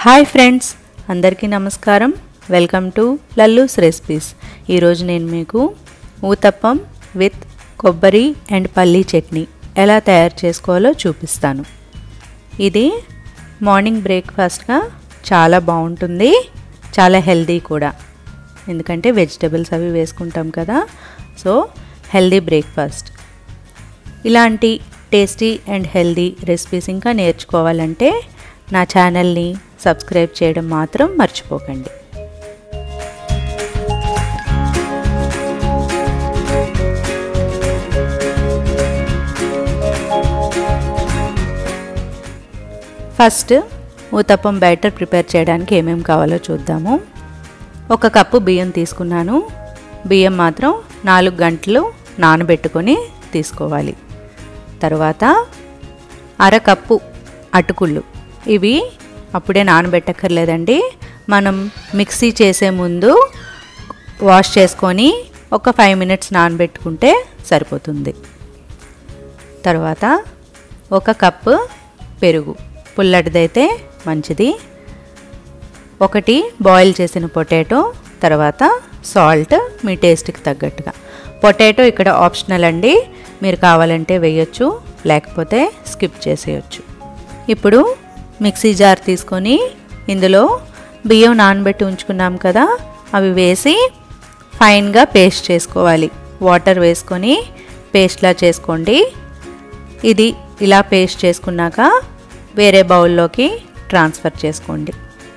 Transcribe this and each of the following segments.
Hi friends, అందరికీ నమస్కారం. Welcome to Lallu's recipes. ఈరోజు నేను మీకు ఊతప్పం విత్ కొబ్బరి అండ్ పల్లీ చట్నీ ఎలా తయారు చేసుకోవాలో చూపిస్తాను. ఇది మార్నింగ్ బ్రేక్ఫాస్ట్గా చాలా బాగుంటుంది, చాలా హెల్దీ కూడా. ఎందుకంటే వెజిటబుల్స్ అవి వేసుకుంటాం కదా, సో హెల్దీ బ్రేక్ఫాస్ట్. ఇలాంటి టేస్టీ అండ్ హెల్దీ రెసిపీస్ ఇంకా నేర్చుకోవాలంటే నా ఛానల్ని సబ్స్క్రైబ్ చేయడం మాత్రం మర్చిపోకండి. ఫస్ట్ ఊతప్పం బ్యాటర్ ప్రిపేర్ చేయడానికి ఏమేమి కావాలో చూద్దాము. 1 కప్పు బియ్యం తీసుకున్నాను. బియ్యం మాత్రం 4 గంటలు నానబెట్టుకొని తీసుకోవాలి. తర్వాత 1/2 కప్పు అటుకులు. ఇవి అప్పుడే నానబెట్టక్కర్లేదండి, మనం మిక్సీ చేసే ముందు వాష్ చేసుకొని ఒక 5 మినిట్స్ నానబెట్టుకుంటే సరిపోతుంది. తర్వాత 1 కప్పు పెరుగు, పుల్లటిదైతే మంచిది. 1 బాయిల్ చేసిన పొటాటో, తర్వాత సాల్ట్ మీ టేస్ట్కి తగ్గట్టుగా. పొటాటో ఇక్కడ ఆప్షనల్ అండి, మీరు కావాలంటే వేయచ్చు, లేకపోతే స్కిప్ చేసేయచ్చు. ఇప్పుడు మిక్సీ జార్ తీసుకొని ఇందులో బియ్యం నానబెట్టి ఉంచుకున్నాం కదా, అవి వేసి ఫైన్గా పేస్ట్ చేసుకోవాలి. వాటర్ వేసుకొని పేస్ట్లా చేసుకోండి. ఇది ఇలా పేస్ట్ చేసుకున్నాక వేరే బౌల్లోకి ట్రాన్స్ఫర్ చేసుకోండి.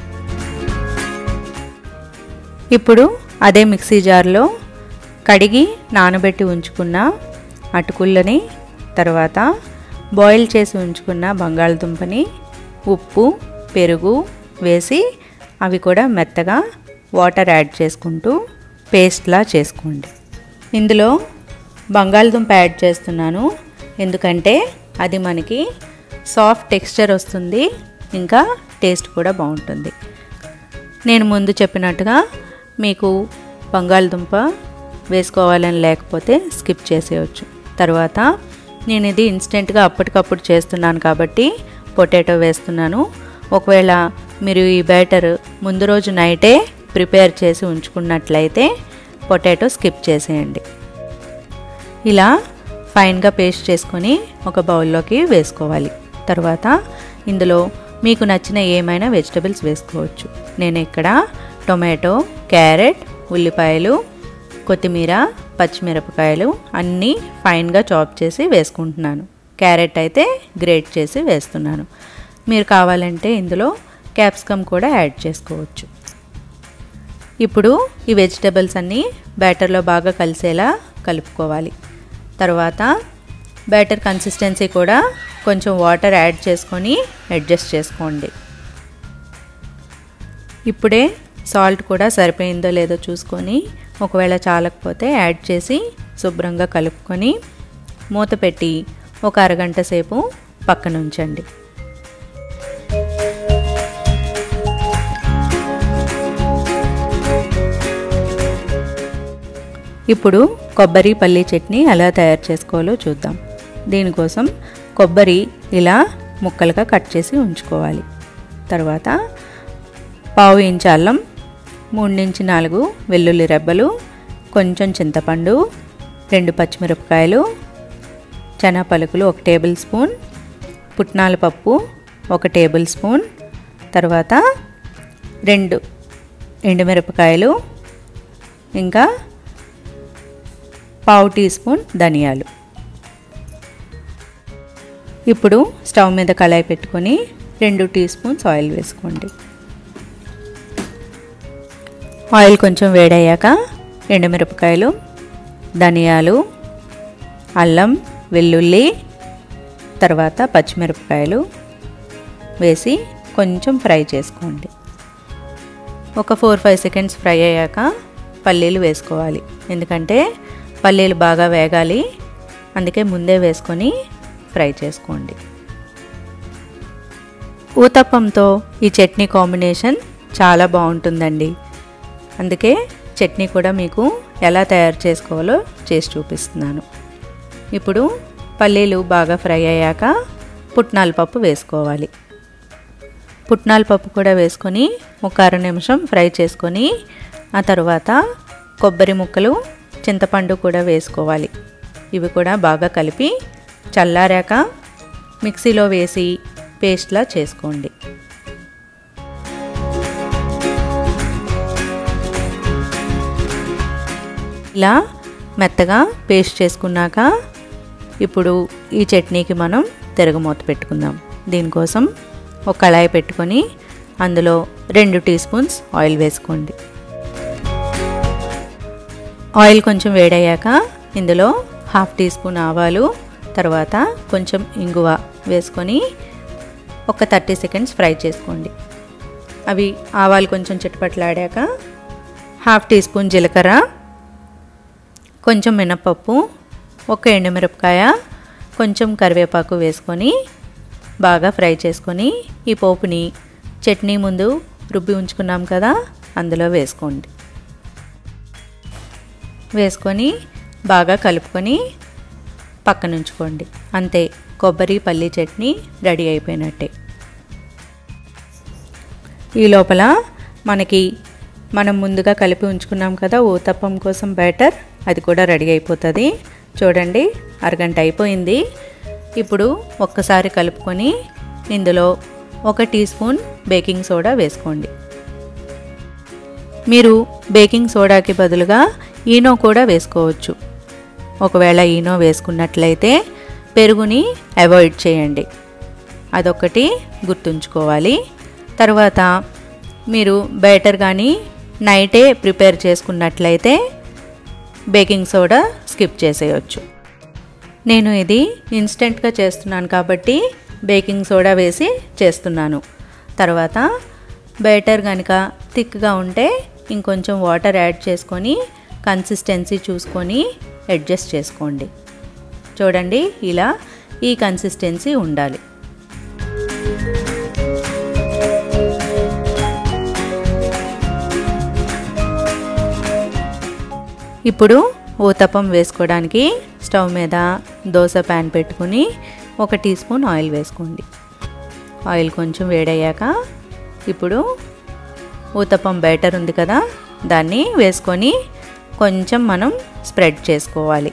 ఇప్పుడు అదే మిక్సీ జార్లో కడిగి నానబెట్టి ఉంచుకున్న అటుకులని, తర్వాత బాయిల్ చేసి ఉంచుకున్న బంగాళదుంపని, ఉప్పు, పెరుగు వేసి అవి కూడా మెత్తగా వాటర్ యాడ్ చేసుకుంటూ పేస్ట్లా చేసుకోండి. ఇందులో బంగాళదుంప యాడ్ చేస్తున్నాను ఎందుకంటే అది మనకి సాఫ్ట్ టెక్స్చర్ వస్తుంది, ఇంకా టేస్ట్ కూడా బాగుంటుంది. నేను ముందు చెప్పినట్టుగా మీకు బంగాళదుంప వేసుకోవాలని లేకపోతే స్కిప్ చేసేయచ్చు. తర్వాత నేను ఇది ఇన్స్టెంట్గా అప్పటికప్పుడు చేస్తున్నాను కాబట్టి పొటాటో వేస్తున్నాను. ఒకవేళ మీరు ఈ బ్యాటర్ ముందు రోజు నైటే ప్రిపేర్ చేసి ఉంచుకున్నట్లయితే పొటాటో స్కిప్ చేసేయండి. ఇలా ఫైన్గా పేస్ట్ చేసుకొని ఒక బౌల్లోకి వేసుకోవాలి. తర్వాత ఇందులో మీకు నచ్చిన ఏమైనా వెజిటబుల్స్ వేసుకోవచ్చు. నేను ఇక్కడ టొమాటో, క్యారెట్, ఉల్లిపాయలు, కొత్తిమీర, పచ్చిమిరపకాయలు అన్నీ ఫైన్గా చాప్ చేసి వేసుకుంటున్నాను. క్యారెట్ అయితే గ్రేట్ చేసి వేస్తున్నాను. మీరు కావాలంటే ఇందులో క్యాప్సికమ్ కూడా యాడ్ చేసుకోవచ్చు. ఇప్పుడు ఈ వెజిటబుల్స్ అన్నీ బ్యాటర్లో బాగా కలిసేలా కలుపుకోవాలి. తర్వాత బ్యాటర్ కన్సిస్టెన్సీ కూడా కొంచెం వాటర్ యాడ్ చేసుకొని అడ్జస్ట్ చేసుకోండి. ఇప్పుడే సాల్ట్ కూడా సరిపోయిందో లేదో చూసుకొని, ఒకవేళ చాలకపోతే యాడ్ చేసి శుభ్రంగా కలుపుకొని మూత పెట్టి ఒక అరగంట సేపు పక్కన ఉంచండి. ఇప్పుడు కొబ్బరి పల్లీ చట్నీ ఎలా తయారు చేసుకోవాలో చూద్దాం. దీనికోసం కొబ్బరి ఇలా ముక్కలుగా కట్ చేసి ఉంచుకోవాలి. తర్వాత 1/2 ఇంచు అల్లం, 3-4 వెల్లుల్లి రెబ్బలు, కొంచెం చింతపండు, 2 పచ్చిమిరపకాయలు, చనా పలుకులు 1 టేబుల్ స్పూన్, పుట్నాల పప్పు 1 టేబుల్ స్పూన్, తర్వాత 2 ఎండుమిరపకాయలు, ఇంకా 1/2 టీ స్పూన్ ధనియాలు. ఇప్పుడు స్టవ్ మీద కళాయి పెట్టుకొని 2 టీ స్పూన్స్ ఆయిల్ వేసుకోండి. ఆయిల్ కొంచెం వేడయ్యాక ఎండుమిరపకాయలు, ధనియాలు, అల్లం, వెల్లుల్లి, తర్వాత పచ్చిమిరపకాయలు వేసి కొంచెం ఫ్రై చేసుకోండి. ఒక 4-5 సెకండ్స్ ఫ్రై అయ్యాక పల్లీలు వేసుకోవాలి. ఎందుకంటే పల్లీలు బాగా వేగాలి, అందుకే ముందే వేసుకొని ఫ్రై చేసుకోండి. ఊతప్పంతో ఈ చట్నీ కాంబినేషన్ చాలా బాగుంటుందండి. అందుకే చట్నీ కూడా మీకు ఎలా తయారు చేసుకోవాలో చేసి చూపిస్తున్నాను. ఇప్పుడు పల్లీలు బాగా ఫ్రై అయ్యాక పుట్నాల పప్పు వేసుకోవాలి. పుట్నాల పప్పు కూడా వేసుకొని ఒక అర నిమిషం ఫ్రై చేసుకొని ఆ తర్వాత కొబ్బరి ముక్కలు చింతపండు కూడా వేసుకోవాలి. ఇవి కూడా బాగా కలిపి చల్లారాక మిక్సీలో వేసి పేస్ట్లా చేసుకోండి. ఇలా మెత్తగా పేస్ట్ చేసుకున్నాక ఇప్పుడు ఈ చట్నీకి మనం తిరగమూత పెట్టుకుందాం. దీనికోసం ఒక కళాయి పెట్టుకొని అందులో 2 టీ స్పూన్స్ ఆయిల్ వేసుకోండి. ఆయిల్ కొంచెం వేడయ్యాక ఇందులో 1/2 టీ స్పూన్ ఆవాలు, తర్వాత కొంచెం ఇంగువ వేసుకొని ఒక 30 సెకండ్స్ ఫ్రై చేసుకోండి. అవి ఆవాలు కొంచెం చిటపట్లాడాక 1/2 టీ స్పూన్ జీలకర్ర, కొంచెం మినపప్పు, ఒక ఎండుమిరపకాయ, కొంచెం కరివేపాకు వేసుకొని బాగా ఫ్రై చేసుకొని ఈ పోపుని చట్నీ ముందు రుబ్బి ఉంచుకున్నాం కదా అందులో వేసుకోండి. వేసుకొని బాగా కలుపుకొని పక్కన ఉంచుకోండి. అంతే, కొబ్బరి పల్లి చట్నీ రెడీ అయిపోయినట్టే. ఈ లోపల మనం ముందుగా కలిపి ఉంచుకున్నాం కదా ఊతప్పం కోసం బ్యాటర్, అది కూడా రెడీ అయిపోతుంది. చూడండి, అరగంట అయిపోయింది. ఇప్పుడు ఒక్కసారి కలుపుకొని ఇందులో 1 టీ స్పూన్ బేకింగ్ సోడా వేసుకోండి. మీరు బేకింగ్ సోడాకి బదులుగా ఈనో కూడా వేసుకోవచ్చు. ఒకవేళ ఈనో వేసుకున్నట్లయితే పెరుగుని అవాయిడ్ చేయండి, అదొకటి గుర్తుంచుకోవాలి. తర్వాత మీరు బ్యాటర్ కానీ నైటే ప్రిపేర్ చేసుకున్నట్లయితే బేకింగ్ సోడా స్కిప్ చేసేయచ్చు. నేను ఇది ఇన్స్టెంట్గా చేస్తున్నాను కాబట్టి బేకింగ్ సోడా వేసి చేస్తున్నాను. తర్వాత బ్యాటర్ కనుక థిక్గా ఉంటే ఇంకొంచెం వాటర్ యాడ్ చేసుకొని కన్సిస్టెన్సీ చూసుకొని అడ్జస్ట్ చేసుకోండి. చూడండి, ఇలా ఈ కన్సిస్టెన్సీ ఉండాలి. ఇప్పుడు ఊతప్పం వేసుకోవడానికి స్టవ్ మీద దోశ ప్యాన్ పెట్టుకుని 1 టీ స్పూన్ ఆయిల్ వేసుకోండి. ఆయిల్ కొంచెం వేడయ్యాక ఇప్పుడు ఊతప్పం బ్యాటర్ ఉంది కదా దాన్ని వేసుకొని కొంచెం మనం స్ప్రెడ్ చేసుకోవాలి.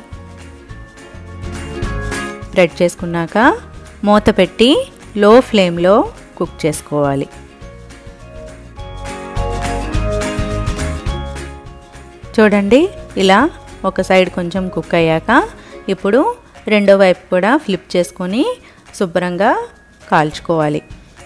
స్ప్రెడ్ చేసుకున్నాక మూత పెట్టి లో ఫ్లేమ్లో కుక్ చేసుకోవాలి. చూడండి, ఇలా ఒక సైడ్ కొంచెం కుక్ అయ్యాక ఇప్పుడు రెండో వైపు కూడా ఫ్లిప్ చేసుకొని శుభ్రంగా కాల్చుకోవాలి.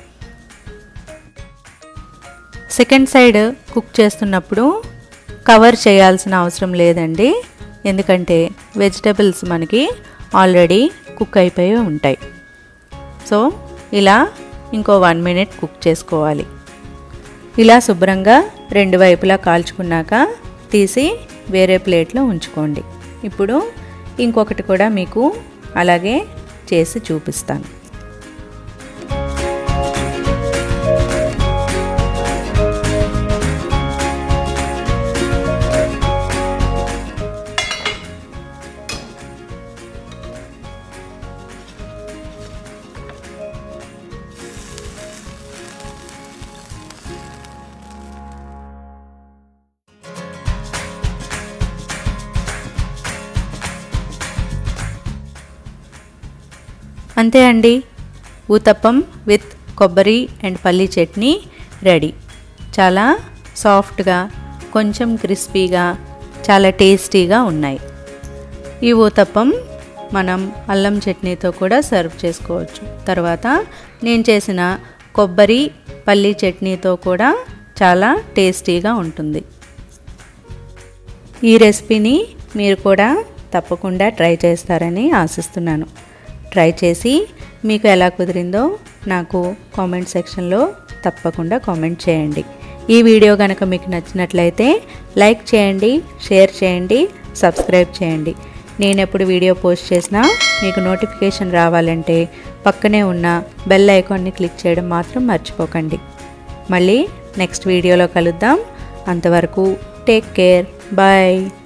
సెకండ్ సైడ్ కుక్ చేస్తున్నప్పుడు కవర్ చేయాల్సిన అవసరం లేదండి, ఎందుకంటే వెజిటబుల్స్ మనకి ఆల్రెడీ కుక్ అయిపోయి ఉంటాయి. సో ఇలా ఇంకో 1 మినిట్ కుక్ చేసుకోవాలి. ఇలా శుభ్రంగా రెండు వైపులా కాల్చుకున్నాక తీసి వేరే ప్లేట్లో ఉంచుకోండి. ఇప్పుడు ఇంకొకటి కూడా మీకు అలాగే చేసి చూపిస్తాను. అంతే అండి, ఊతప్పం విత్ కొబ్బరి అండ్ పల్లి చట్నీ రెడీ. చాలా సాఫ్ట్గా, కొంచెం క్రిస్పీగా, చాలా టేస్టీగా ఉన్నాయి. ఈ ఊతప్పం మనం అల్లం చట్నీతో కూడా సర్వ్ చేసుకోవచ్చు. తర్వాత నేను చేసిన కొబ్బరి పల్లి చట్నీతో కూడా చాలా టేస్టీగా ఉంటుంది. ఈ రెసిపీని మీరు కూడా తప్పకుండా ట్రై చేస్తారని ఆశిస్తున్నాను. ట్రై చేసి మీకు ఎలా కుదిరిందో నాకు కామెంట్ సెక్షన్లో తప్పకుండా కామెంట్ చేయండి. ఈ వీడియో కనుక మీకు నచ్చినట్లయితే లైక్ చేయండి, షేర్ చేయండి, సబ్స్క్రైబ్ చేయండి. నేను ఎప్పుడు వీడియో పోస్ట్ చేసినా మీకు నోటిఫికేషన్ రావాలంటే పక్కనే ఉన్న బెల్ ఐకాన్ని క్లిక్ చేయడం మాత్రం మర్చిపోకండి. మళ్ళీ నెక్స్ట్ వీడియోలో కలుద్దాం. అంతవరకు టేక్ కేర్, బాయ్.